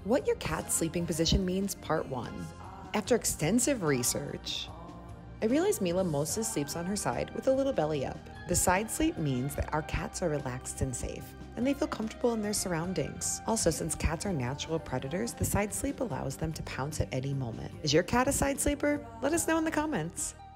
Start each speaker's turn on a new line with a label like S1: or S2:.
S1: What your cat's sleeping position means, part 1. After extensive research, I realized Mila mostly sleeps on her side with a little belly up. The side sleep means that our cats are relaxed and safe, and they feel comfortable in their surroundings. Also, since cats are natural predators, the side sleep allows them to pounce at any moment. Is your cat a side sleeper? Let us know in the comments.